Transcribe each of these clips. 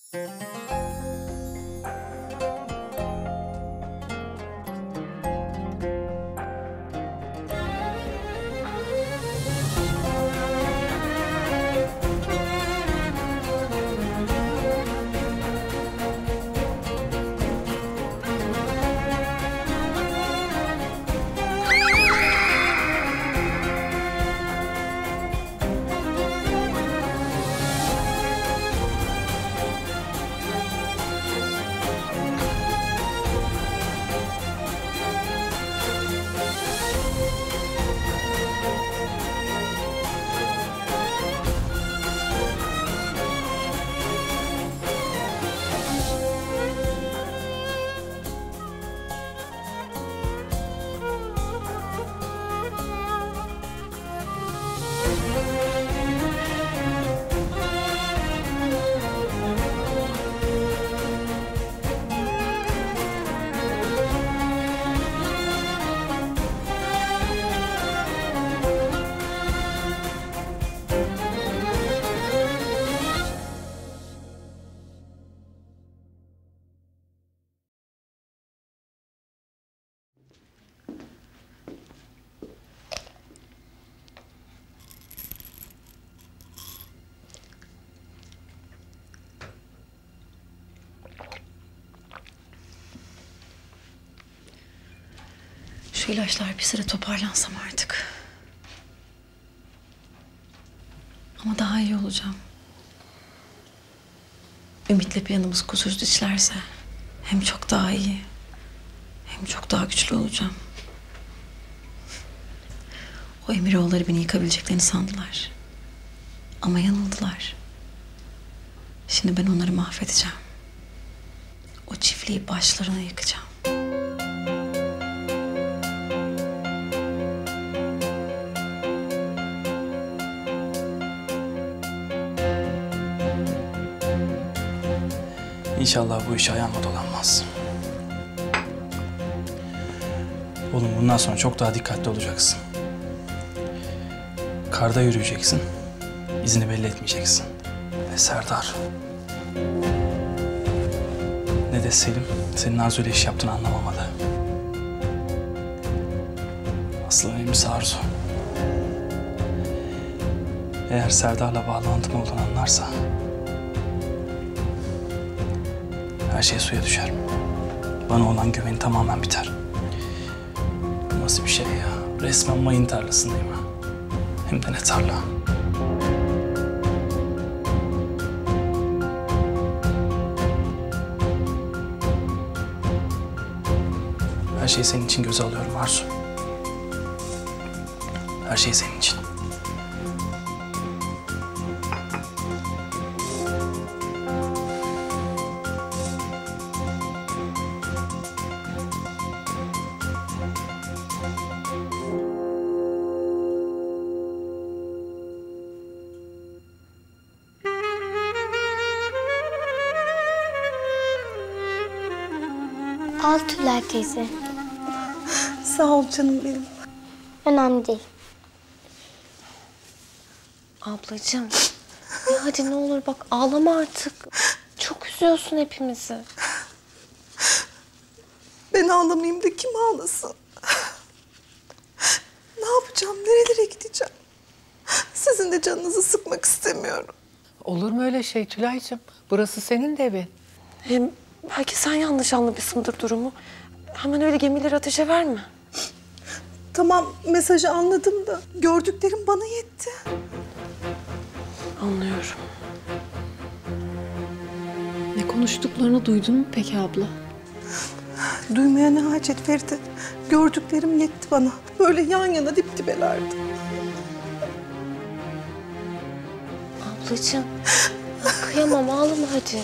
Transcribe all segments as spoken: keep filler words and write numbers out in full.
Şu ilaçlar bir süre toparlansam artık. Ama daha iyi olacağım. Ümit'le planımız kusursuz işlerse hem çok daha iyi hem çok daha güçlü olacağım. O Emiroğulları beni yıkabileceklerini sandılar. Ama yanıldılar. Şimdi ben onları mahvedeceğim. O çiftliği başlarına yıkacağım. İnşallah bu iş ayağıma dolanmaz. Oğlum bundan sonra çok daha dikkatli olacaksın. Karda yürüyeceksin. İzini belli etmeyeceksin. Ve Serdar. Ne de Selim senin Arzu ile iş yaptığını anlamamalı. Asıl önemlisi Arzu. Eğer Serdar'la bağlantım olduğunu anlarsa her şey suya düşer. Bana olan güveni tamamen biter. Bu nasıl bir şey ya? Resmen mayın tarlasındayım ha. Hem de ne tarla. Her şeyi senin için göze alıyorum Arzu. Her şey senin için. Al Tülay teyze. Sağ ol canım benim. Önemli değil. Ablacığım, ya hadi ne olur bak ağlama artık. Çok üzüyorsun hepimizi. Ben ağlamayayım da kim ağlasın? Ne yapacağım, nerelere gideceğim? Sizin de canınızı sıkmak istemiyorum. Olur mu öyle şey Tülay'cığım? Burası senin de evin. Hem belki sen yanlış anlamışsındır durumu. Hemen öyle gemileri ateşe verme. Tamam, mesajı anladım da gördüklerim bana yetti. Anlıyorum. Ne konuştuklarını duydun mu peki abla? Duymaya ne hacet Feride. Gördüklerim yetti bana. Böyle yan yana dip dibelerdi. Ablacığım, ya kıyamam ağlama hadi.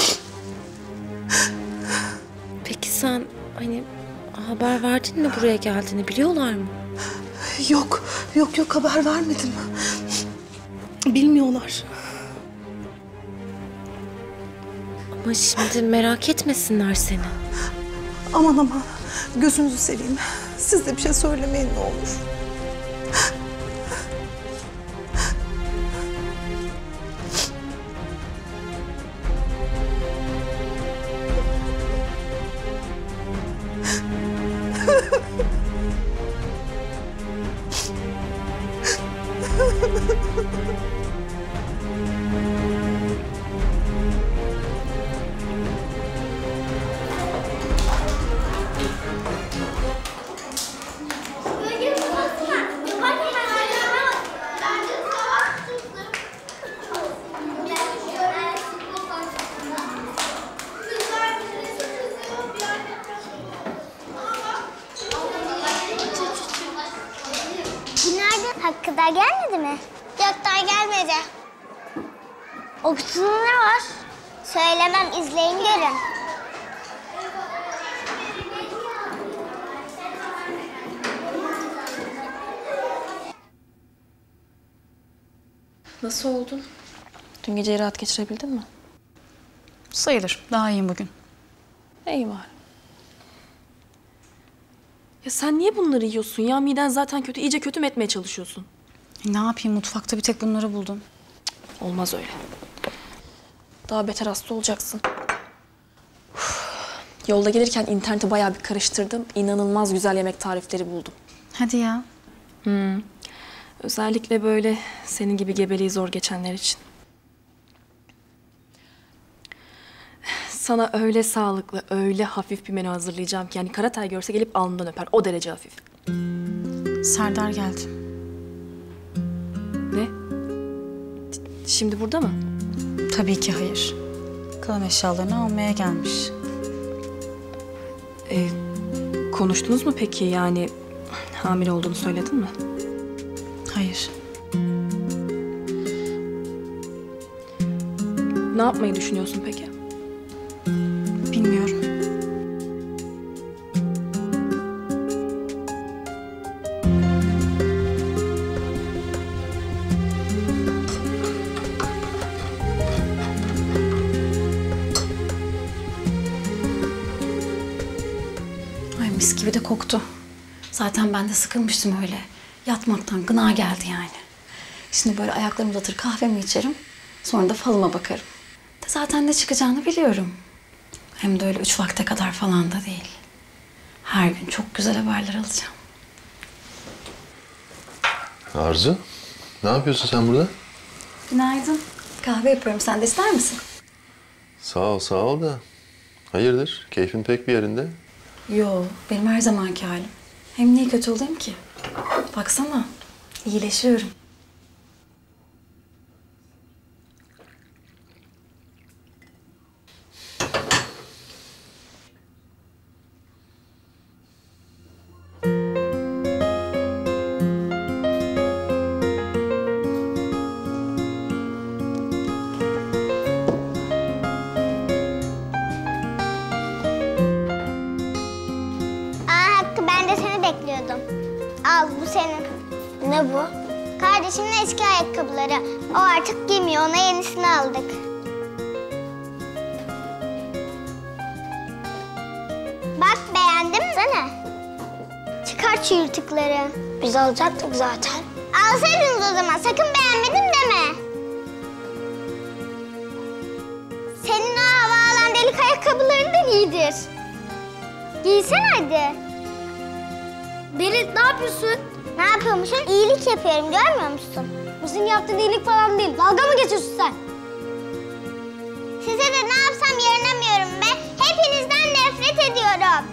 Peki sen hani haber verdin mi buraya geldiğini, biliyorlar mı? Yok, yok yok haber vermedim. Bilmiyorlar. Ama şimdi merak etmesinler seni. Aman aman, gözünüzü seveyim. Siz de bir şey söylemeyin ne olur. Gökler gelmedi mi? Gökler gelmedi. O kutuda ne var? Söylemem, izleyin görün. Nasıl oldun? Dün geceyi rahat geçirebildin mi? Sayılır. Daha iyiyim bugün. İyi var. Ya sen niye bunları yiyorsun ya? Miden zaten kötü. İyice kötü mü etmeye çalışıyorsun? E, ne yapayım? Mutfakta bir tek bunları buldum. Olmaz öyle. Daha beter hasta olacaksın. Uf. Yolda gelirken interneti bayağı bir karıştırdım. İnanılmaz güzel yemek tarifleri buldum. Hadi ya. Hmm. Özellikle böyle senin gibi gebeliği zor geçenler için. Sana öyle sağlıklı, öyle hafif bir menü hazırlayacağım ki... yani Karatay görse gelip alnından öper. O derece hafif. Serdar geldi. Ne? Şimdi burada mı? Tabii ki hayır. Kalan eşyalarını almaya gelmiş. Ee, konuştunuz mu peki? Yani hamile olduğunu söyledin mi? Hayır. Ne yapmayı düşünüyorsun peki? Bilmiyorum. Ay mis gibi de koktu. Zaten ben de sıkılmıştım öyle. Yatmaktan gına geldi yani. Şimdi böyle ayaklarımı uzatır kahvemi içerim. Sonra da falıma bakarım. De zaten ne çıkacağını biliyorum. Hem de öyle üç vakte kadar falan da değil. Her gün çok güzel haberler alacağım. Arzu, ne yapıyorsun sen burada? Günaydın. Kahve yapıyorum. Sen de ister misin? Sağ ol, sağ ol da. Hayırdır, keyfin pek bir yerinde. Yo, benim her zamanki halim. Hem niye kötü olayım ki? Baksana, iyileşiyorum. Al, bu senin. Ne bu? Kardeşimin eski ayakkabıları. O artık giymiyor, ona yenisini aldık. Bak, beğendin mi? Sana. Çıkar şu yırtıkları. Biz alacaktık zaten. Alsaydınız o zaman, sakın beğenmedim deme. Senin o havaalan delik ayakkabılarından iyidir. Giysene hadi. Berit, ne yapıyorsun? Ne yapıyormuşum? İyilik yapıyorum, görmüyor musun? Bu senin yaptığın iyilik falan değil. Dalga mı geçiyorsun sen? Size de ne yapsam yaranamıyorum be. Hepinizden nefret ediyorum.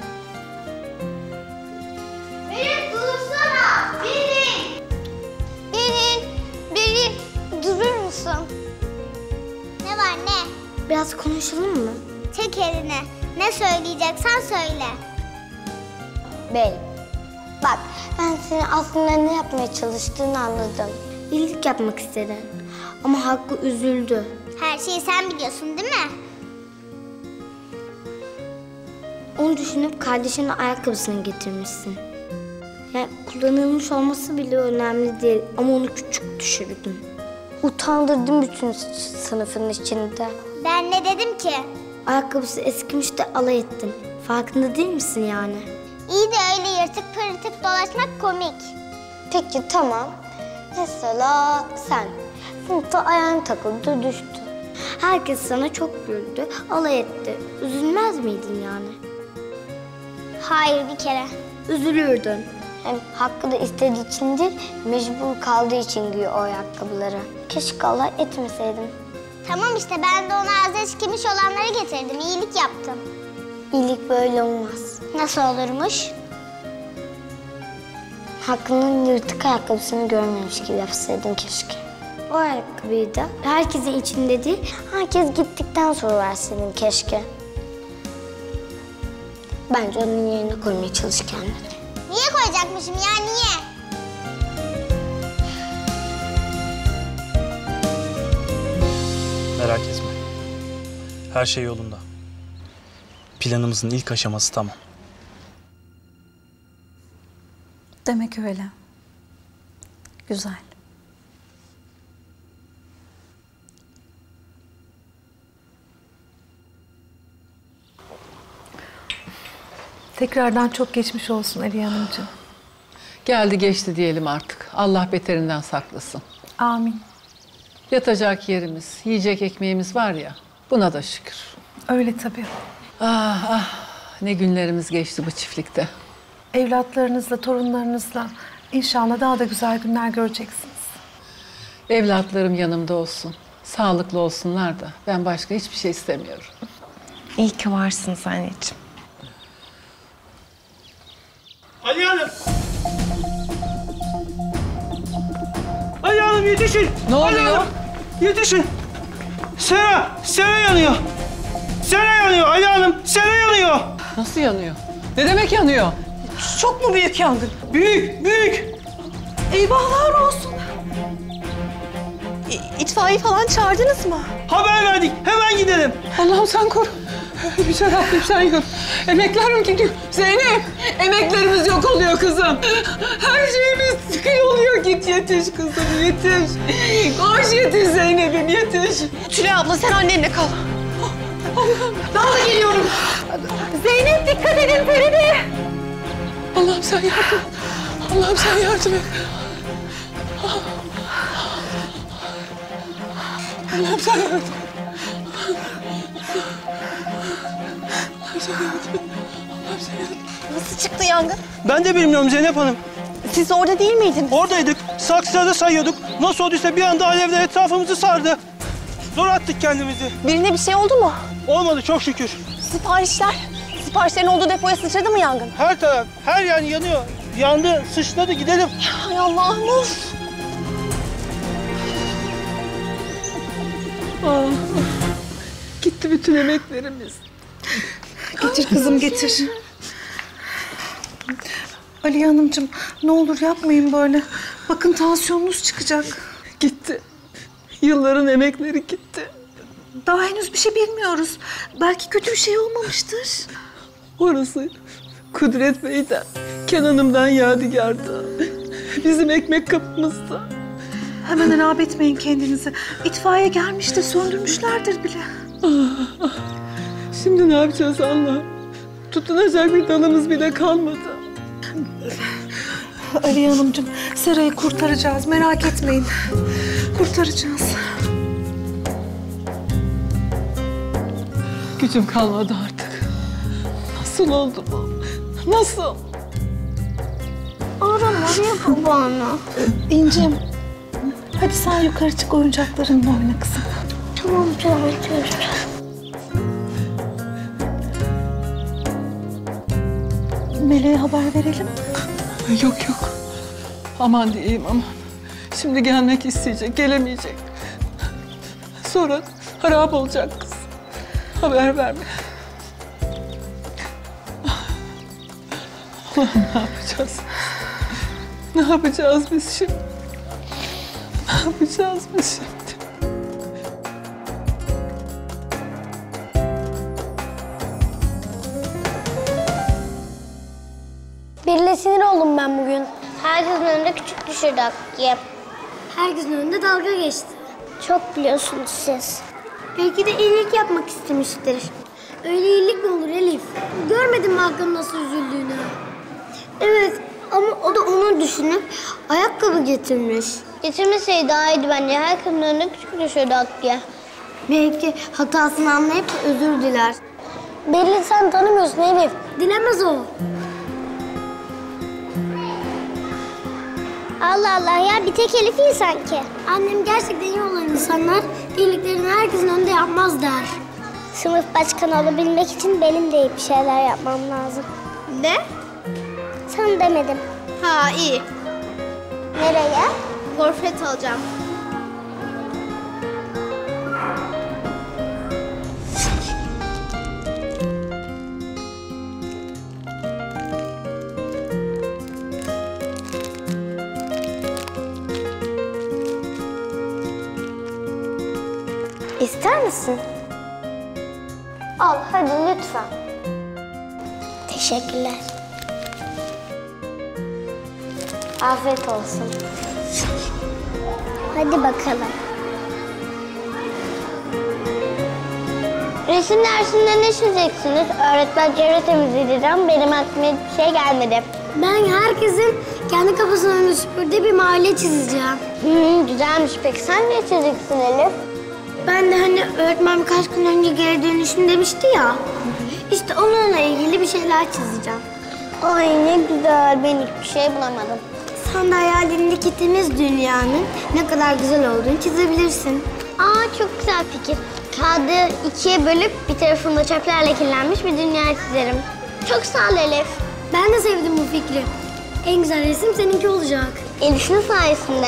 Berit, dursana. Berit. Berit, Berit, durur musun? Ne var ne? Biraz konuşalım mı? Çek elini. Ne söyleyeceksen söyle. Bey. Bak, ben senin aslında ne yapmaya çalıştığını anladım. İyilik yapmak istedin. Ama Hakkı üzüldü. Her şeyi sen biliyorsun değil mi? Onu düşünüp kardeşinin ayakkabısını getirmişsin. Yani kullanılmış olması bile önemli değil. Ama onu küçük düşürdün. Utandırdın bütün sınıfın içinde. Ben ne dedim ki? Ayakkabısı eskimiş de alay ettin. Farkında değil misin yani? İyi de öyle yırtık pırtık dolaşmak komik. Peki tamam. Mesela sen. Sınıfta ayağın takıldı, düştü. Herkes sana çok güldü, alay etti. Üzülmez miydin yani? Hayır, bir kere. Üzülürdün. Hem Hakkı da istediği için değil, mecbur kaldığı için giyiyor o ayakkabıları. Keşke alay etmeseydim. Tamam işte, ben de ona ağzı eskimiş olanları getirdim, iyilik yaptım. İyilik böyle olmaz. Nasıl olurmuş? Hakkı'nın yırtık ayakkabısını görmemiş gibi yapsaydın keşke. O ayakkabıyı da herkesin içinde değil, herkes gittikten sonra verseydin keşke. Bence onun yerine koymaya çalış kendini. Niye koyacakmışım ya, niye? Merak etme. Her şey yolunda. Planımızın ilk aşaması tamam. Demek öyle. Güzel. Tekrardan çok geçmiş olsun Aliye Hanımcığım. Geldi geçti diyelim artık. Allah beterinden saklasın. Amin. Yatacak yerimiz, yiyecek ekmeğimiz var ya, buna da şükür. Öyle tabii. Ah ah, ne günlerimiz geçti bu çiftlikte. Evlatlarınızla, torunlarınızla inşallah daha da güzel günler göreceksiniz. Evlatlarım yanımda olsun, sağlıklı olsunlar da ben başka hiçbir şey istemiyorum. İyi ki varsınız anneciğim. Ali Hanım! Ali Hanım yetişin! Ne Ali oluyor? Hanım, yetişin! Sera! Sera yanıyor! Sera yanıyor Ali Hanım! Sera yanıyor! Nasıl yanıyor? Ne demek yanıyor? Çok mu büyük yangın? Büyük! Büyük! Eyvahlar olsun. İtfaiye falan çağırdınız mı? Haber verdik! Hemen gidelim! Allah'ım sen koru. Yüce Rabbim sen gör. Emeklerim gidiyor. Zeynep, emeklerimiz yok oluyor kızım. Her şeyimiz sıkıyor oluyor. Git yetiş kızım, yetiş. Koş yetiş Zeynep'im, yetiş. Tülay abla sen annenle kal. Ben de geliyorum. Zeynep dikkat edin Feride. Allah'ım sen yardım et. Allah'ım sen yardım et. Allah'ım sen yardım et. Nasıl çıktı yangın? Ben de bilmiyorum Zeynep Hanım. Siz orada değil miydiniz? Oradaydık. Saksıları sayıyorduk. Nasıl olduysa bir anda alevler etrafımızı sardı. Zor attık kendimizi. Birine bir şey oldu mu? Olmadı çok şükür. Siparişler. Siparişlerin olduğu depoya sıçradı mı yangın? Her taraf, her yer yanıyor. Yandı, sıçradı gidelim. Hay Allah'ım of. Ah, gitti bütün emeklerimiz. Getir kızım getir. Aliye Hanımcığım ne olur yapmayın böyle. Bakın tansiyonunuz çıkacak. Gitti. Yılların emekleri gitti. Daha henüz bir şey bilmiyoruz. Belki kötü bir şey olmamıştır. Orası Kudret Bey'den, Kenan'ımdan yadigardı. Bizim ekmek kapımızda. Hemen harap etmeyin kendinizi. İtfaiye gelmiş de söndürmüşlerdir bile. Ah, ah. Şimdi ne yapacağız Allah? Tutunacak bir dalımız bile kalmadı. Aliye Hanımcığım, Sera'yı kurtaracağız. Merak etmeyin. Kurtaracağız. Gücüm kalmadı artık. Nasıl oldu bu? Nasıl? Arama araya babanı. İncim, hadi sen yukarı çık oyuncaklarınla oyna kızım. Tamam tamam çocuk. Meleğe haber verelim. Yok yok. Aman diyeyim aman. Şimdi gelmek isteyecek, gelemeyecek. Sonra harap olacak kız. Haber verme. Allah'ım ne yapacağız? Ne yapacağız biz şimdi? Ne yapacağız biz şimdi? Birle sinir oldum ben bugün. Herkesin önünde küçük düşürdü Hakkı'yı. Herkesin önünde dalga geçti. Çok biliyorsunuz siz. Belki de iyilik yapmak istemiştir. Öyle iyilik mi olur Elif? Görmedin mi Hakkı'nın nasıl üzüldüğünü? Evet ama o da onu düşünüp ayakkabı getirmiş. Getirmeseydi daha iyiydi bence. Herkesin önünde küçük düşürdü Hakkı'ya. Belki hatasını anlayıp özür diler. Belli sen tanımıyorsun Elif. Dilemez o. Allah Allah ya bir tek Elif iyi sanki. Annem gerçekten iyi olan insanlar iyiliklerini herkesin önünde yapmaz der. Sınıf başkanı olabilmek için benim de iyi bir şeyler yapmam lazım. Ne? Sana demedim. Ha iyi. Nereye? Gofret alacağım. İster misin? Al hadi lütfen. Teşekkürler. Afiyet olsun. Hadi bakalım. Resim dersinde ne çizeceksiniz? Öğretmen çevre temizliği diyeceğim. Benim aklıma hiçbir şey gelmedi. Ben herkesin kendi kafasına önüne süpürdüğü bir mahalle çizeceğim. Hmm, güzelmiş. Peki sen ne çizeceksin Elif? Ben de hani öğretmen birkaç gün önce geri dönüşüm demişti ya. İşte onunla ilgili bir şeyler çizeceğim. Ay ne güzel. Ben hiçbir şey bulamadım. Sen de hayalindeki temiz dünyanın ne kadar güzel olduğunu çizebilirsin. Aa çok güzel fikir. Kağıdı ikiye bölüp bir tarafında çöplerle kirlenmiş bir dünya çizerim. Çok sağ ol Elif. Ben de sevdim bu fikri. En güzel resim seninki olacak. Elif'in sayesinde.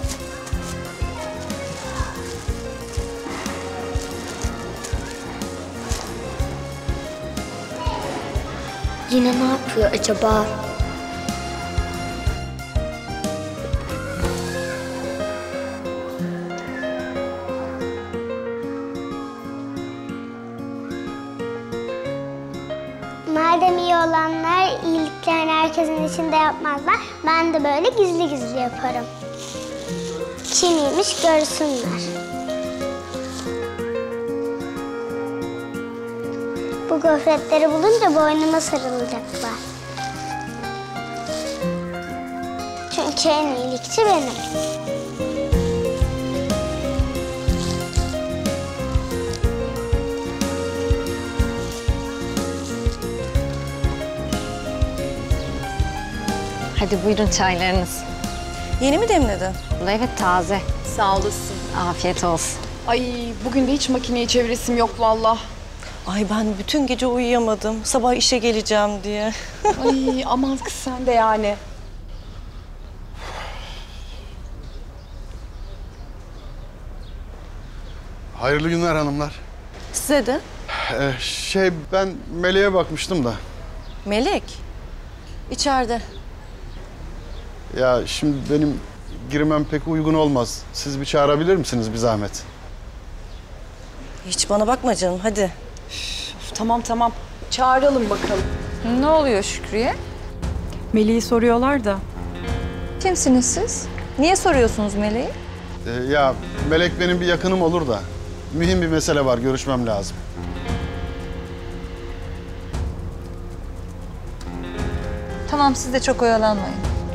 Yine ne yapıyor acaba? Madem iyi olanlar iyiliklerini herkesin içinde yapmazlar, ben de böyle gizli gizli yaparım. Kim iyiymiş görsünler. Bu gofretleri bulunca boynuma sarılacaklar. Çünkü en iyilikçi benim. Hadi buyurun çaylarınız. Yeni mi demledin? Evet taze. Sağ olasın. Afiyet olsun. Ay bugün de hiç makineyi çeviresim yok vallahi. Ay ben bütün gece uyuyamadım. Sabah işe geleceğim diye. Ay aman kız sen de yani. Hayırlı günler hanımlar. Size de. Ee, şey ben Melek'e bakmıştım da. Melek? İçeride. Ya şimdi benim girmem pek uygun olmaz. Siz bir çağırabilir misiniz bir zahmet? Hiç bana bakma canım hadi. Üf, tamam tamam. Çağıralım bakalım. Ne oluyor Şükrü'ye? Melek'i soruyorlar da. Kimsiniz siz? Niye soruyorsunuz Melek'i? Ee, ya Melek benim bir yakınım olur da. Mühim bir mesele var, görüşmem lazım. Tamam siz de çok oyalanmayın.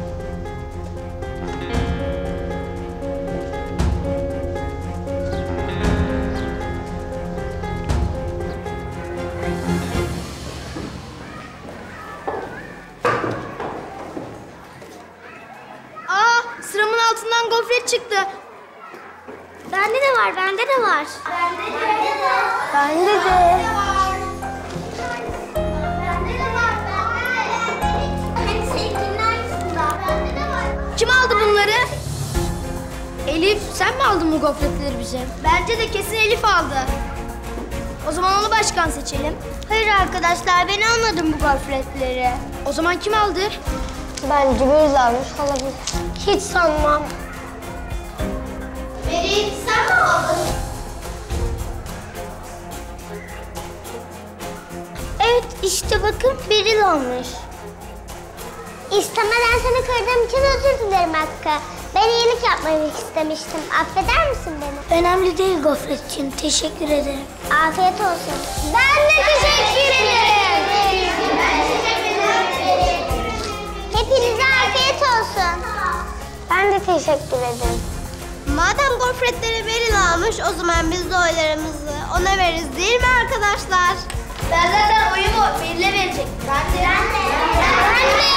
Aa, sıramın altından gofret çıktı. Bende de var, bende de var. Bende de. Bende de. Bende de var. Bende de var. Hani seninkinin aynısında. Bende de var. Kim aldı bunları? Elif, sen mi aldın bu gofretleri bize? Bence de kesin Elif aldı. O zaman onu başkan seçelim. Hayır arkadaşlar, ben almadım bu gofretleri. O zaman kim aldı? Bence Beyza almış olabilir. Hiç sanmam. Melek, sen mi aldın? Evet, işte bakın Beril almış. İstemeden seni kırdığım için özür dilerim Hakkı. Ben iyilik yapmayı istemiştim. Affeder misin beni? Önemli değil gofret için. Teşekkür ederim. Afiyet olsun. Ben de teşekkür ederim. Hepinize afiyet olsun. Ben de teşekkür ederim. Madem gofretleri Beril almış, o zaman biz de oylarımızı ona veririz değil mi arkadaşlar? Ben zaten oyumu Beril'e verecektim. Ben de. Ben de. Ben de.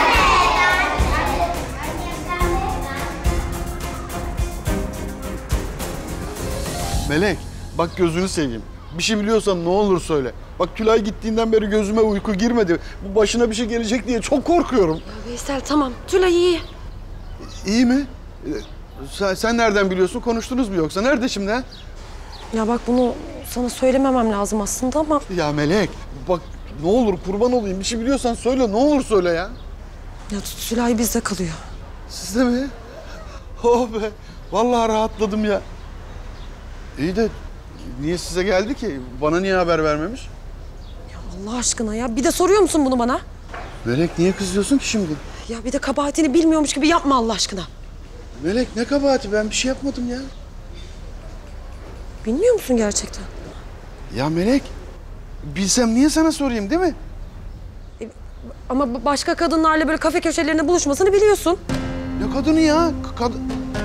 Melek, bak gözünü seveyim. Bir şey biliyorsan ne olur söyle. Bak Tülay gittiğinden beri gözüme uyku girmedi. Bu başına bir şey gelecek diye çok korkuyorum. Ya Veysel tamam. Tülay iyi. İyi mi? Ee, Sen, sen nereden biliyorsun? Konuştunuz mu yoksa? Nerede şimdi ha? Ya bak bunu sana söylememem lazım aslında ama... Ya Melek, bak ne olur kurban olayım. Bir şey biliyorsan söyle, ne olur söyle ya. Ya Tülay bizde kalıyor. Sizde mi? Oh be, vallahi rahatladım ya. İyi de niye size geldi ki? Bana niye haber vermemiş? Ya Allah aşkına ya. Bir de soruyor musun bunu bana? Melek niye kızıyorsun ki şimdi? Ya bir de kabahatini bilmiyormuş gibi yapma Allah aşkına. Melek ne kabahati? Ben bir şey yapmadım ya. Bilmiyor musun gerçekten? Ya Melek, bilsem niye sana sorayım değil mi? E, ama başka kadınlarla böyle kafe köşelerinde buluşmasını biliyorsun. Ne kadını ya? Kad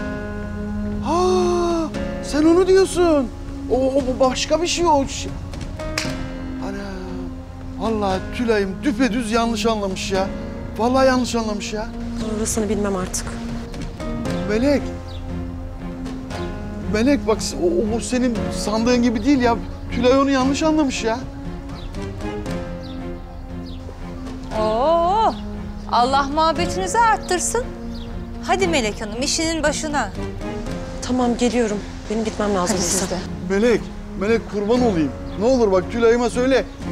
ha, sen onu diyorsun. O, o başka bir şey o. Ana, vallahi Tülay'ım düpedüz yanlış anlamış ya. Vallahi yanlış anlamış ya. Orasını bilmem artık. Melek. Melek bak o, o senin sandığın gibi değil ya. Tülay onu yanlış anlamış ya. Oo, Allah muhabbetinizi arttırsın. Hadi Melek Hanım işinin başına. Tamam geliyorum. Benim gitmem lazım. Hadi siz de. Melek, Melek kurban olayım. Ne olur bak Tülay'ıma söyle.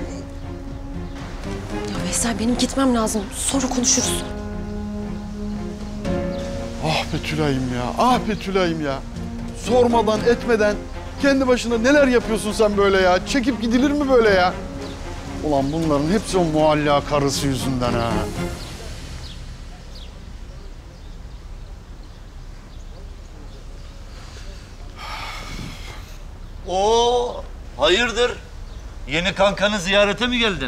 Ya Veysel benim gitmem lazım. Sonra konuşuruz. Ah be Tülay'ım ya, ah be Tülay'ım ya. Sormadan etmeden kendi başına neler yapıyorsun sen böyle ya? Çekip gidilir mi böyle ya? Ulan bunların hepsi o mualla karısı yüzünden ha. Oo, hayırdır? Yeni kankanı ziyarete mi geldin?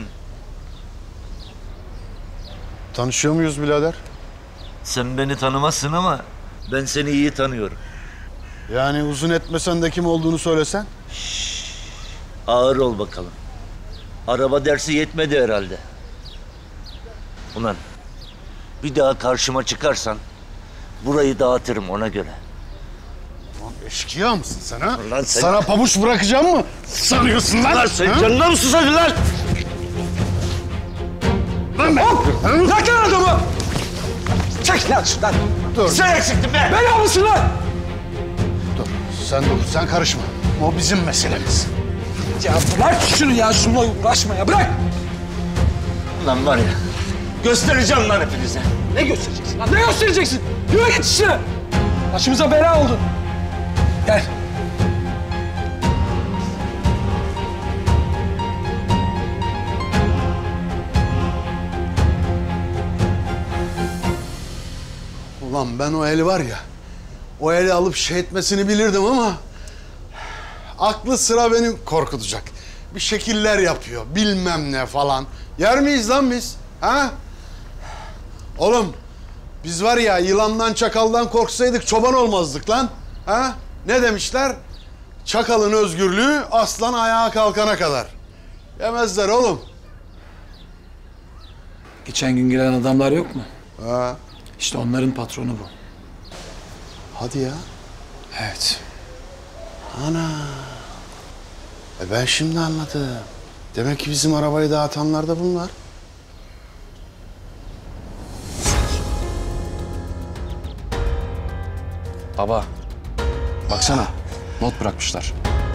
Tanışıyor muyuz birader? Sen beni tanımazsın ama ben seni iyi tanıyorum. Yani uzun etmesen de kim olduğunu söylesen? Şşş, ağır ol bakalım. Araba dersi yetmedi herhalde. Ulan bir daha karşıma çıkarsan burayı dağıtırım ona göre. Lan eşkıya mısın sen ha? Lan sen... Sana pabuç bırakacağım mı sanıyorsun lan? Lan sen canına mı susadın lan? Lan ben! Bırak lan adamı! Çek lan şuradan! Dur. Sen eksiktin be! Bela mısın lan? Dur, sen dur, sen karışma. O bizim meselemiz. Ya bırak şunu ya, şununla uğraşma ya, bırak! Lan var ya, göstereceğim lan hepinize. Ne göstereceksin lan, ne göstereceksin? Yürü git işine! Başımıza bela oldun. Gel. Ulan ben o eli var ya, o eli alıp şey etmesini bilirdim ama... aklı sıra beni korkutacak. Bir şekiller yapıyor, bilmem ne falan. Yer miyiz lan biz? Ha? Oğlum, biz var ya yılandan çakaldan korksaydık çoban olmazdık lan. Ha? Ne demişler? Çakalın özgürlüğü aslan ayağa kalkana kadar. Yemezler oğlum. Geçen gün gelen adamlar yok mu? Ha. İşte onların patronu bu. Hadi ya. Evet. Ana. E ben şimdi anladım. Demek ki bizim arabayı dağıtanlar da bunlar. Baba, baksana. Not bırakmışlar.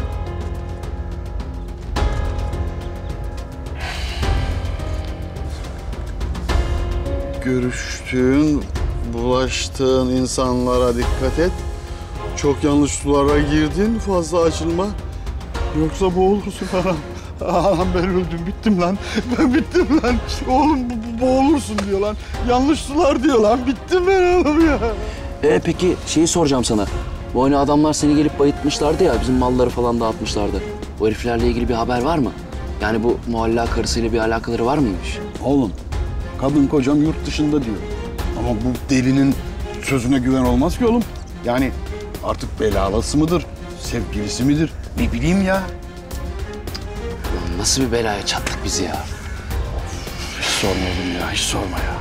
Görüştüğün, bulaştığın insanlara dikkat et. Çok yanlış sulara girdin, fazla açılma. Yoksa boğulursun anam. Anam ben öldüm, bittim lan. Ben bittim lan. Oğlum boğulursun diyor lan. Yanlış sular diyor lan. Bittim ben oğlum ya. Ee peki şeyi soracağım sana. Bu hani adamlar seni gelip bayıltmışlardı ya, bizim malları falan dağıtmışlardı. Bu heriflerle ilgili bir haber var mı? Yani bu mualla karısıyla bir alakaları var mıymış? Oğlum, kadın kocam yurt dışında diyor. Ama bu delinin sözüne güven olmaz ki oğlum. Yani artık belalısı mıdır, sevgilisi midir? Ne bileyim ya. Lan nasıl bir belaya çattık biz ya? Hiç sorma oğlum ya, hiç sorma ya.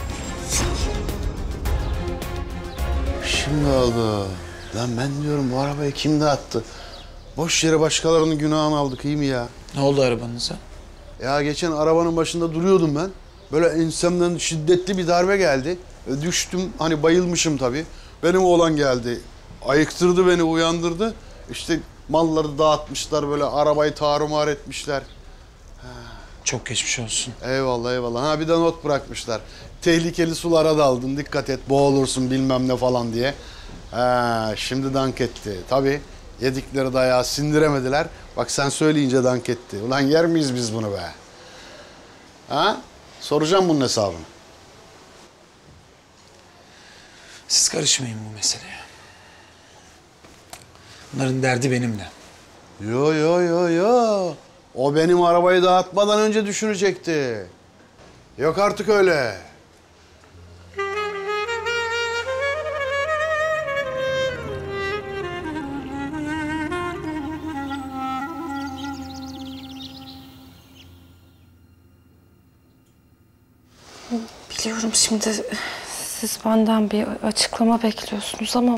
Şimdi oldu. Lan ben diyorum bu arabayı kim dağıttı? Boş yere başkalarının günahını aldık, iyi mi ya? Ne oldu arabanıza? Ya geçen arabanın başında duruyordum ben. Böyle ensemden şiddetli bir darbe geldi. Düştüm, hani bayılmışım tabii. Benim oğlan geldi. Ayıktırdı beni, uyandırdı. İşte malları dağıtmışlar, böyle arabayı tarumar etmişler. Çok geçmiş olsun. Eyvallah eyvallah. Ha bir de not bırakmışlar. Tehlikeli sulara daldın, dikkat et, boğulursun bilmem ne falan diye. Ha, şimdi dank etti. Tabii Yedikleri dayağı sindiremediler. Bak sen söyleyince dank etti. Ulan yer miyiz biz bunu be? Ha? Soracağım bunun hesabını. Siz karışmayın bu meseleye. Bunların derdi benimle. Yo yo yo yo. O benim arabayı dağıtmadan önce düşünecekti. Yok artık öyle. Biliyorum şimdi siz benden bir açıklama bekliyorsunuz ama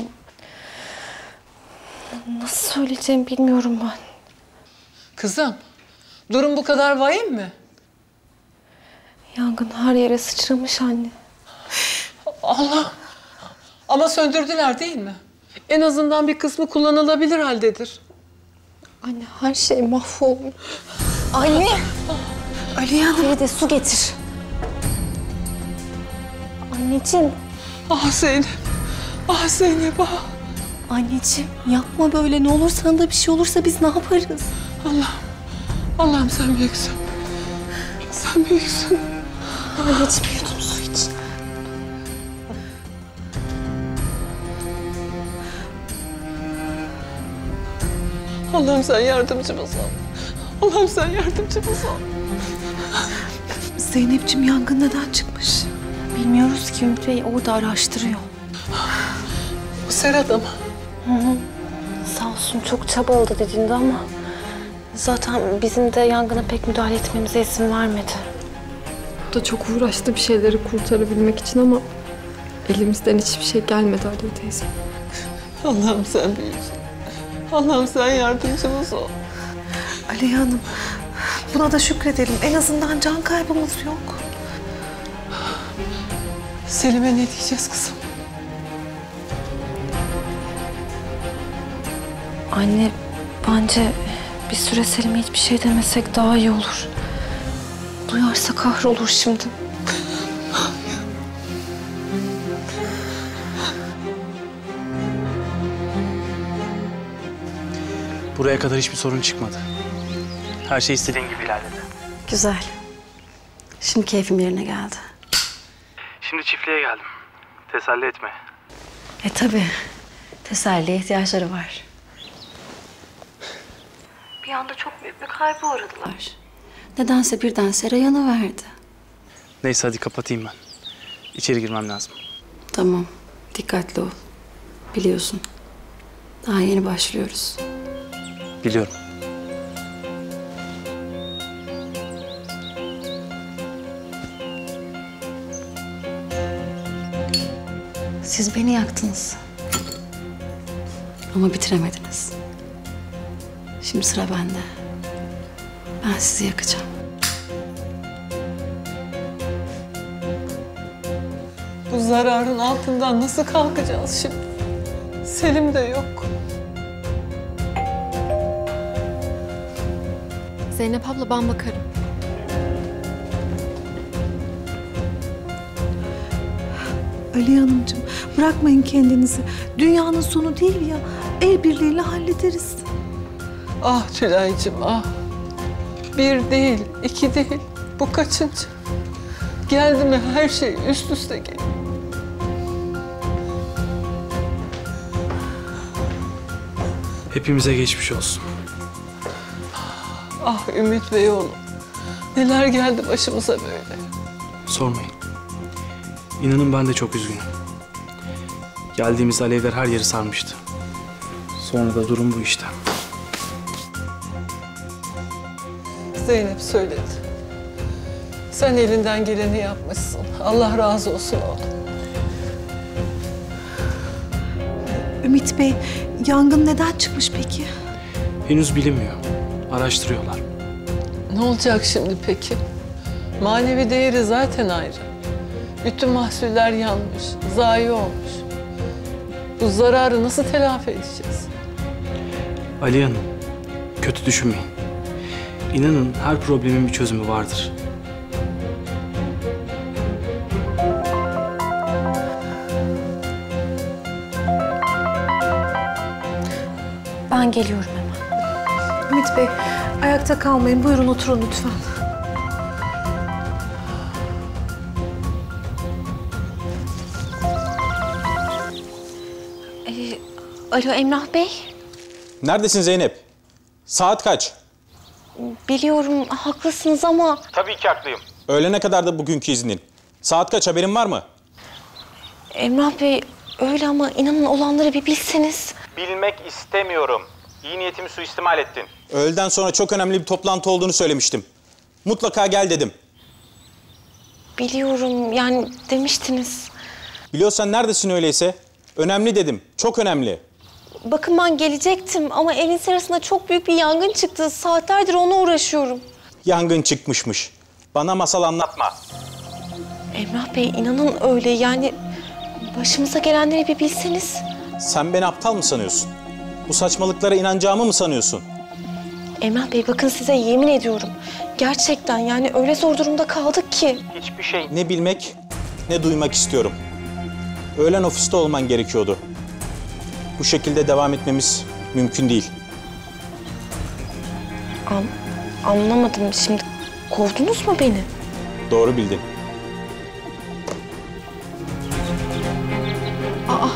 nasıl söyleyeceğimi bilmiyorum ben. Kızım, durum bu kadar vahim mi? Yangın her yere sıçramış anne. Allah! Ama söndürdüler değil mi? En azından bir kısmı kullanılabilir haldedir. Anne her şey mahvolmuş. Anne! Aliye Hanım. Feride su getir. Anneciğim. Ah Zeynep. Ah Zeynep ah. Anneciğim yapma böyle. Ne olur sana da bir şey olursa biz ne yaparız? Allah'ım. Allah'ım sen büyüksün. Sen büyüksün. Anneciğim bir yudum su iç. Allah'ım sen yardımcımız ol. Allah'ım sen yardımcımız ol. Zeynep'ciğim yangın neden çıkmış? Bilmiyoruz ki Ümit Bey orada araştırıyor. Bu Serhat ama. Hı hı. Sağ olsun çok çabaladı dediğinde ama zaten bizim de yangına pek müdahale etmemize izin vermedi. O da çok uğraştı bir şeyleri kurtarabilmek için ama elimizden hiçbir şey gelmedi Aliye teyze. Allah'ım sen büyüksün. Allah'ım sen yardımcımız ol. Aliye Hanım, buna da şükredelim. En azından can kaybımız yok. Selim'e ne diyeceğiz kızım? Anne, bence bir süre Selim'e hiçbir şey demesek daha iyi olur. Duyarsa kahrolur şimdi. Buraya kadar hiçbir sorun çıkmadı. Her şey istediğin gibi ilerledi. Güzel. Şimdi keyfim yerine geldi. Şimdi çiftliğe geldim. Teselli etme. E tabii. Teselliye ihtiyaçları var. Bir anda çok büyük bir kayba uğradılar. Nedense birden Sera yanıverdi. Neyse hadi kapatayım ben. İçeri girmem lazım. Tamam. Dikkatli ol. Biliyorsun. Daha yeni başlıyoruz. Biliyorum. Siz beni yaktınız. Ama bitiremediniz. Şimdi sıra bende. Ben sizi yakacağım. Bu zararın altından nasıl kalkacağız şimdi? Selim de yok. Zeynep abla ben bakarım. Aliye Hanımcığım, bırakmayın kendinizi. Dünyanın sonu değil ya. El birliğiyle hallederiz. Ah Tülay'cığım ah. Bir değil, iki değil. Bu kaçıncı? Geldi mi her şey üst üste geliyor. Hepimize geçmiş olsun. Ah Ümit Bey oğlum. Neler geldi başımıza böyle. Sormayın. İnanın ben de çok üzgünüm. Geldiğimizde alevler her yeri sarmıştı. Sonra da durum bu işte. Zeynep söyledi. Sen elinden geleni yapmışsın. Allah razı olsun oğlum. Ümit Bey, yangın neden çıkmış peki? Henüz bilinmiyor. Araştırıyorlar. Ne olacak şimdi peki? Manevi değeri zaten ayrı. Bütün mahsuller yanmış, zayi olmuş. Bu zararı nasıl telafi edeceğiz? Aliye Hanım, kötü düşünmeyin. İnanın her problemin bir çözümü vardır. Ben Ben geliyorum hemen. Ümit Bey, ayakta kalmayın. Buyurun oturun lütfen. Ee, alo Emrah Bey. Neredesin Zeynep? Saat kaç? Biliyorum haklısınız ama... Tabii ki haklıyım. Öğlene kadar da bugünkü iznin. Saat kaç, haberin var mı? Emrah Bey öyle ama inanın olanları bir bilseniz. Bilmek istemiyorum. İyi niyetimi suistimal ettin. Öğleden sonra çok önemli bir toplantı olduğunu söylemiştim. Mutlaka gel dedim. Biliyorum yani demiştiniz. Biliyorsan neredesin öyleyse? Önemli dedim. Çok önemli. Bakın ben gelecektim ama evin serasında çok büyük bir yangın çıktı. Saatlerdir ona uğraşıyorum. Yangın çıkmışmış. Bana masal anlatma. Emrah Bey inanın öyle yani başımıza gelenleri bir bilseniz. Sen beni aptal mı sanıyorsun? Bu saçmalıklara inanacağımı mı sanıyorsun? Emrah Bey bakın size yemin ediyorum. Gerçekten yani öyle zor durumda kaldık ki. Hiçbir şey ne bilmek ne duymak istiyorum. Öğlen ofiste olman gerekiyordu. Bu şekilde devam etmemiz mümkün değil. An anlamadım şimdi kovdunuz mu beni? Doğru bildin. Aa.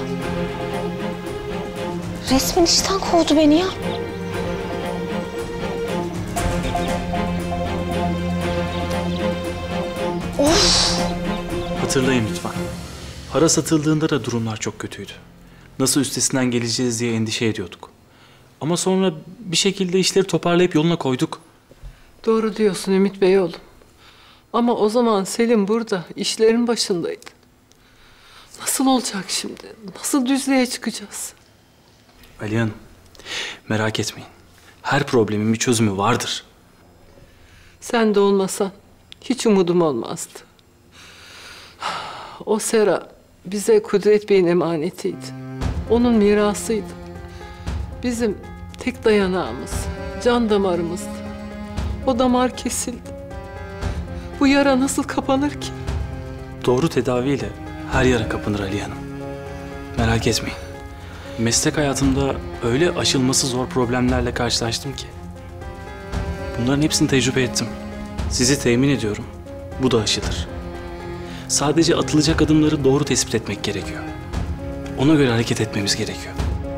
Resmen işten kovdu beni ya. Of. Hatırlayın lütfen. Para satıldığında da durumlar çok kötüydü. Nasıl üstesinden geleceğiz diye endişe ediyorduk. Ama sonra bir şekilde işleri toparlayıp yoluna koyduk. Doğru diyorsun Ümit Bey oğlum. Ama o zaman Selim burada, işlerin başındaydı. Nasıl olacak şimdi? Nasıl düzlüğe çıkacağız? Ali Hanım, merak etmeyin. Her problemin bir çözümü vardır. Sen de olmasan hiç umudum olmazdı. O sera bize Kudret Bey'in emanetiydi. Onun mirasıydı. Bizim tek dayanağımız, can damarımızdı. O damar kesildi. Bu yara nasıl kapanır ki? Doğru tedaviyle her yara kapanır Ali Hanım. Merak etmeyin. Meslek hayatımda öyle aşılması zor problemlerle karşılaştım ki. Bunların hepsini tecrübe ettim. Sizi temin ediyorum. Bu da aşılır. Sadece atılacak adımları doğru tespit etmek gerekiyor. Ona göre hareket etmemiz gerekiyor.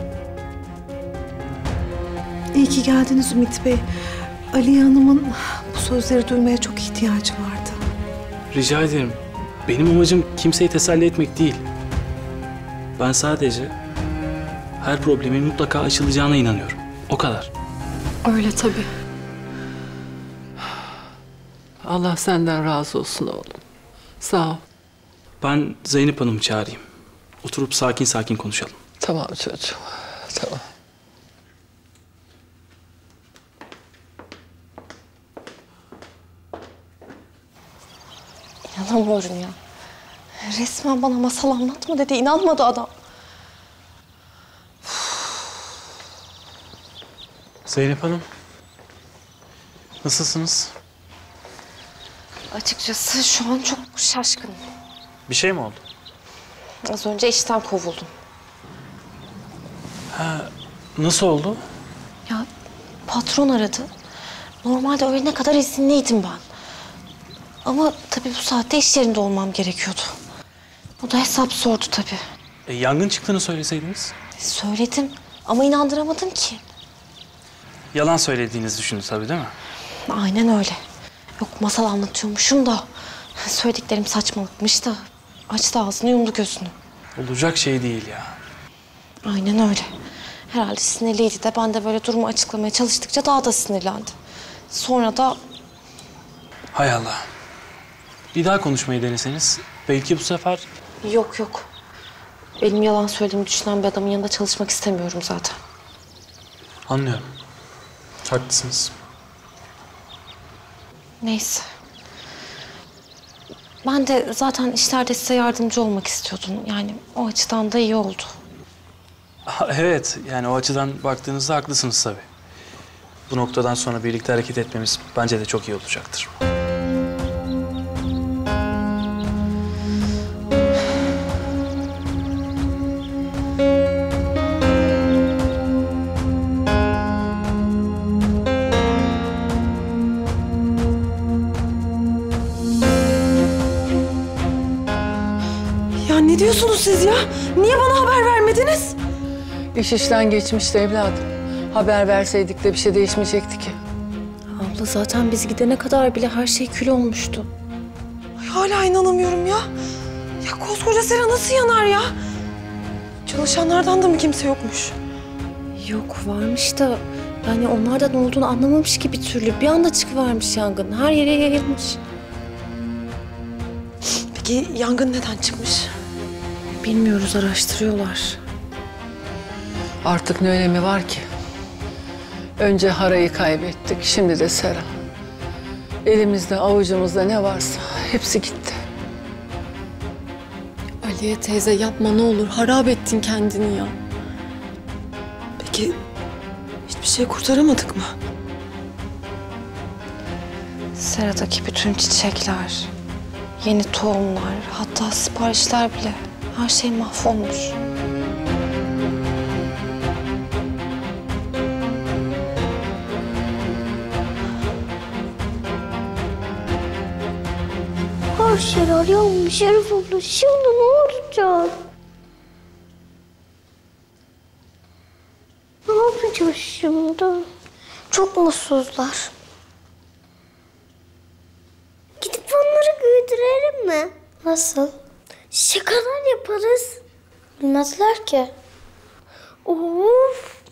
İyi ki geldiniz Ümit Bey. Aliye Hanım'ın bu sözleri duymaya çok ihtiyacı vardı. Rica ederim. Benim amacım kimseyi teselli etmek değil. Ben sadece her problemin mutlaka aşılacağına inanıyorum. O kadar. Öyle tabii. Allah senden razı olsun oğlum. Sağ ol. Ben Zeynep Hanım'ı çağırayım. Oturup sakin sakin konuşalım. Tamam çocuğum. Tamam. İnanamıyorum ya. Resmen bana masal anlatma dedi. İnanmadı adam. Zeynep Hanım. Nasılsınız? Açıkçası şu an çok şaşkınım. Bir şey mi oldu? Az önce işten kovuldum. Ha, nasıl oldu? Ya patron aradı. Normalde öğlene kadar izinliydim ben. Ama tabii bu saatte iş yerinde olmam gerekiyordu. O da hesap sordu tabii. E, yangın çıktığını söyleseydiniz. Söyledim ama inandıramadım ki. Yalan söylediğinizi düşündü tabii değil mi? Aynen öyle. Yok masal anlatıyormuşum da söylediklerim saçmalıkmış da açtı ağzını yumdu gözünü. Olacak şey değil ya. Aynen öyle. Herhalde sinirliydi de ben de böyle durumu açıklamaya çalıştıkça daha da sinirlendi. Sonra da... Hay Allah. Bir daha konuşmayı deneseniz belki bu sefer... Yok yok. Benim yalan söylediğimi düşünen bir adamın yanında çalışmak istemiyorum zaten. Anlıyorum. Haklısınız. Neyse. Ben de zaten işlerde size yardımcı olmak istiyordum. Yani o açıdan da iyi oldu. Evet, yani o açıdan baktığınızda haklısınız tabii. Bu noktadan sonra birlikte hareket etmemiz bence de çok iyi olacaktır. ne diyorsunuz siz ya? Niye bana haber vermediniz? İş işten geçmişti evladım. Haber verseydik de bir şey değişmeyecekti ki. Abla zaten biz gidene kadar bile her şey kül olmuştu. Ay, hala inanamıyorum ya. Ya koskoca sera nasıl yanar ya? Çalışanlardan da mı kimse yokmuş? Yok varmış da yani onlar da ne olduğunu anlamamış ki bir türlü. Bir anda çıkıvermiş yangın. Her yere yayılmış. Peki yangın neden çıkmış? Bilmiyoruz, araştırıyorlar. Artık ne önemi var ki? Önce Hara'yı kaybettik, şimdi de Sera. Elimizde, avucumuzda ne varsa hepsi gitti. Aliye teyze yapma ne olur. Harap ettin kendini ya. Peki hiçbir şey kurtaramadık mı? Sera'daki bütün çiçekler, yeni tohumlar, hatta siparişler bile her şey mahvolmuş. Her şeyler yanmış Elif abla. Şimdi ne olacak? Ne yapacağız şimdi? Çok mutsuzlar. Gidip onları güldürelim mi? Nasıl? Şakalar yaparız. Bilmezler ki. Of!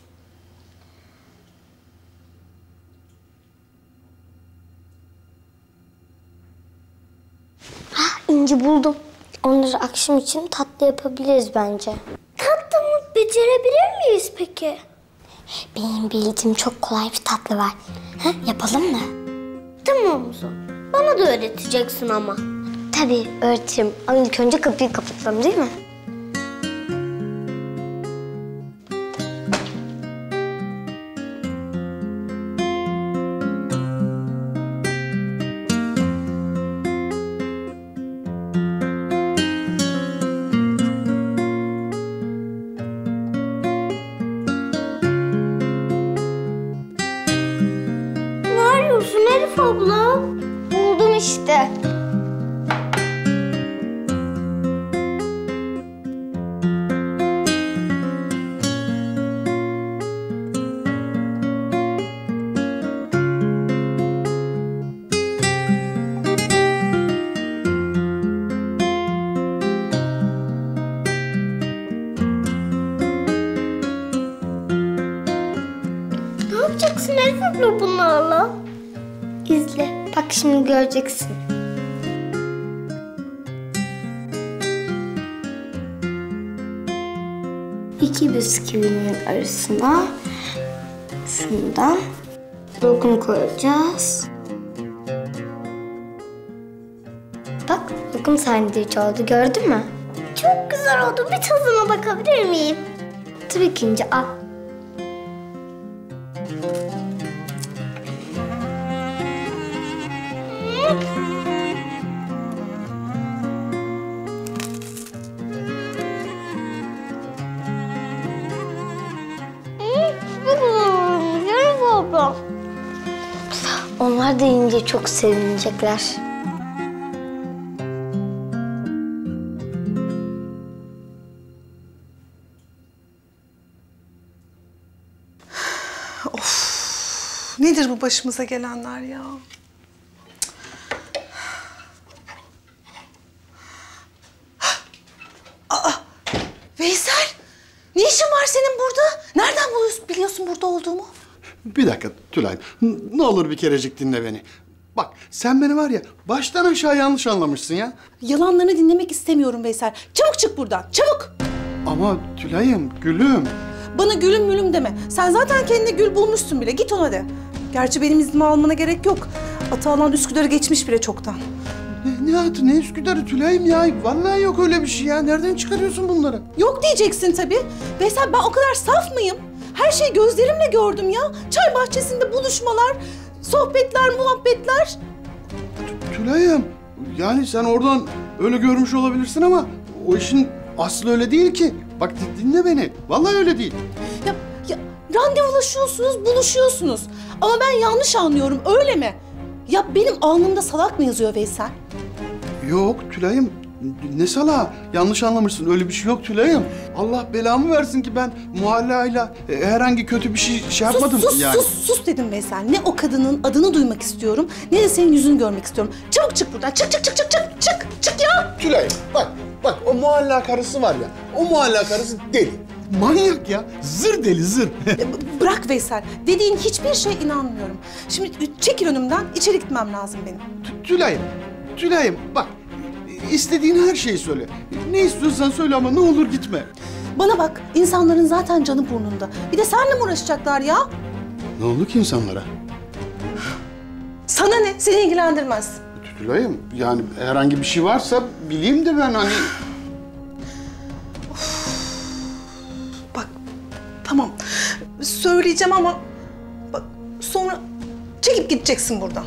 İnci buldum. Onları akşam için tatlı yapabiliriz bence. Tatlı mı? Becerebilir miyiz peki? Benim bildiğim çok kolay bir tatlı var. Ha, yapalım mı? Tamam o zaman. Bana da öğreteceksin ama. Tabii öğretirim. Ama ilk önce kapıyı kapatalım değil mi? Elif abla. Buldum işte. Ne yapacaksın Elif abla bunlarla? İzle. Bak şimdi göreceksin. İki bisküvinin arasına şundan lokum koyacağız. Bak lokum sandviç oldu, gördün mü? Çok güzel oldu. Bir tadına bakabilir miyim? Tabii ki İnci, al. Onlar da yiyince çok sevinecekler. Of, nedir bu başımıza gelenler ya? Aa, Veysel, ne işin var senin burada? Nereden buluyorsun, biliyorsun burada olduğumu? Bir dakika Tülay, n- ne olur bir kerecik dinle beni. Bak sen beni var ya baştan aşağı yanlış anlamışsın ya. Yalanlarını dinlemek istemiyorum Veysel. Çabuk çık buradan, çabuk! Ama Tülay'ım, gülüm. Bana gülüm mülüm deme. Sen zaten kendine gül bulmuşsun bile. Git ona de. Gerçi benim iznimi almana gerek yok. Atalan Üsküdar'ı geçmiş bile çoktan. Ne, ne atı, ne Üsküdar'ı Tülay'ım ya. Vallahi yok öyle bir şey ya. Nereden çıkarıyorsun bunları? Yok diyeceksin tabii. Veysel ben o kadar saf mıyım? Her şeyi gözlerimle gördüm ya. Çay bahçesinde buluşmalar, sohbetler, muhabbetler. Tülay'ım, yani sen oradan öyle görmüş olabilirsin ama o işin aslı öyle değil ki. Bak dinle beni. Vallahi öyle değil. Ya, ya randevulaşıyorsunuz, buluşuyorsunuz. Ama ben yanlış anlıyorum, öyle mi? Ya benim alnımda salak mı yazıyor Veysel? Yok Tülay'ım, Ne salağı? Yanlış anlamışsın. Öyle bir şey yok Tülay'ım. Allah belamı versin ki ben Muhalla'yla e, herhangi kötü bir şey şey yapmadım sus, sus, yani. Sus, sus dedim Veysel. Ne o kadının adını duymak istiyorum, ne de senin yüzünü görmek istiyorum. Çabuk çık buradan. Çık, çık, çık, çık, çık, çık, çık ya. Tülay'ım bak, bak o Muhalla karısı var ya. O Muhalla karısı deli. Manyak ya. Zır deli, zır. Bırak Veysel. Dediğin hiçbir şeye inanmıyorum. Şimdi çekil önümden. İçeri gitmem lazım benim. Tülay'ım, Tülay'ım bak. İstediğin her şeyi söyle. Ne istiyorsan söyle ama ne olur gitme. Bana bak, insanların zaten canı burnunda. Bir de seninle mi uğraşacaklar ya? Ne oldu ki insanlara? Sana ne? Seni ilgilendirmez. Tülay'ım yani herhangi bir şey varsa bileyim de ben hani... Bak, tamam. Söyleyeceğim ama... Bak, sonra çekip gideceksin buradan.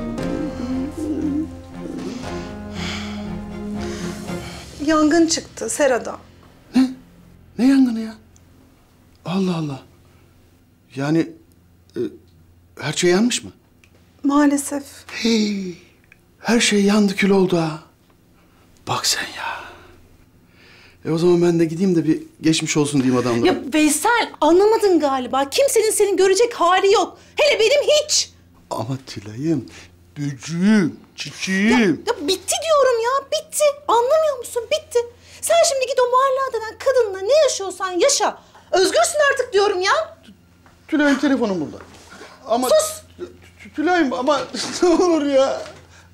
Yangın çıktı Sera'da. Ne? Ne yangını ya? Allah Allah. Yani e, her şey yanmış mı? Maalesef. Hey, her şey yandı kül oldu ha. Bak sen ya. E o zaman ben de gideyim de bir geçmiş olsun diyeyim adamlara. Ya Veysel, anlamadın galiba. Kimsenin seni görecek hali yok. Hele benim hiç. Ama Tülay'ım, böcüğüm, çiçeğim. Ya, ya bitti diyorum ya, bitti. Anlamıyor musun? Bitti. Sen şimdi git o Muhalla denen kadınla ne yaşıyorsan yaşa. Özgürsün artık diyorum ya. Tülay'ım telefonum burada. Ama sus. Tülay'ım ama ne olur ya.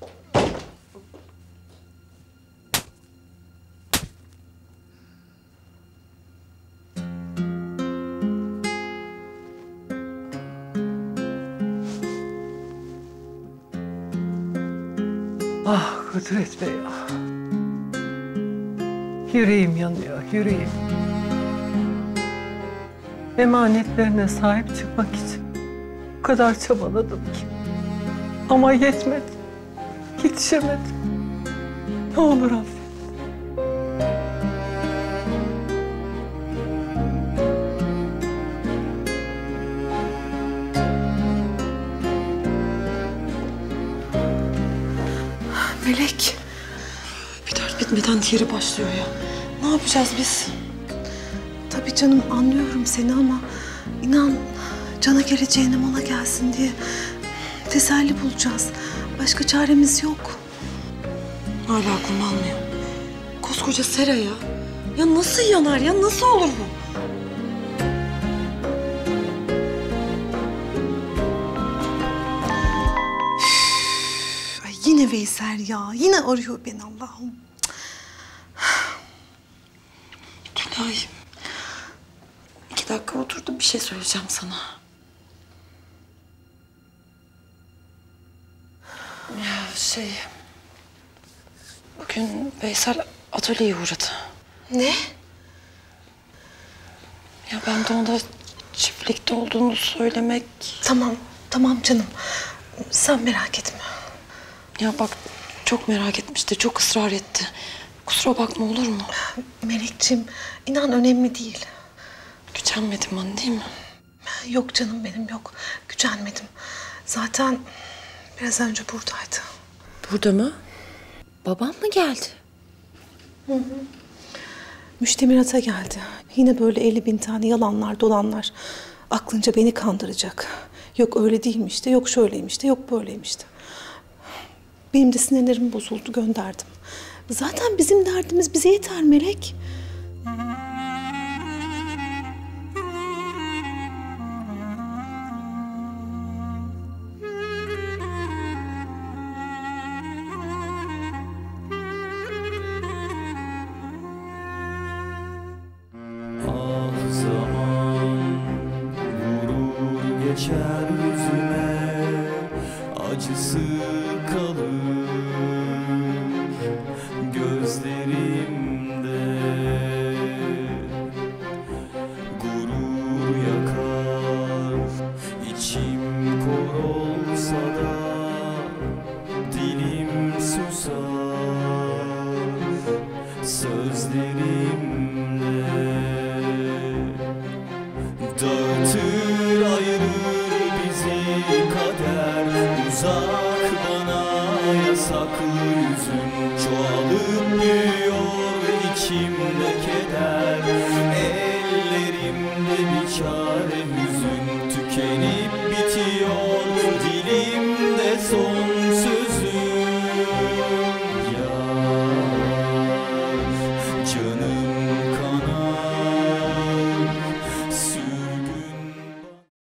Ah Kudret Bey ah. Yüreğim yanıyor, yüreğim. Emanetlerine sahip çıkmak için o kadar çabaladım ki. Ama yetmedi, yetişemedim. Ne olur affet. Melek. Bir dert bitmeden diğeri başlıyor ya. Ne yapacağız biz? Tabii canım, anlıyorum seni ama inan cana geleceğine mala gelsin diye teselli bulacağız. Başka çaremiz yok. Hala aklım almıyor. Koskoca Sera ya. Ya nasıl yanar ya? Nasıl olur bu? Ay yine Veysel ya. Yine arıyor beni Allah'ım. Tülay. İki dakika otur da bir şey söyleyeceğim sana. Ya şey... Bugün Veysel atölyeye uğradı. Ne? Ya ben de ona çiftlikte olduğunu söylemek... Tamam, tamam canım. Sen merak etme. Ya bak çok merak etmişti, çok ısrar etti. Kusura bakma olur mu? Melekciğim, inan önemli değil. Gücenmedin bana değil mi? Yok canım benim, yok. Gücenmedim. Zaten biraz önce buradaydı. Burada mı? Babam mı geldi? Hı hı. Müştemirata geldi. Yine böyle elli bin tane yalanlar, dolanlar. Aklınca beni kandıracak. Yok öyle değilmiş de, yok şöyleymiş de, yok böyleymiş de. Benim de sinirlerim bozuldu, gönderdim. Zaten bizim derdimiz bize yeter Melek. Geçer yüzüme acısı kalır gözlerimde, gurur yakar içim kor olsa da dilim susar sözlerimle, dağıtır ayırır bizi kader, uzak bana yazar. saklı yüzün çoğalıp büyüyor, içimde keder, ellerimde bir çare hüzün tükenip bitiyor, dilimde son sözüm yar, canım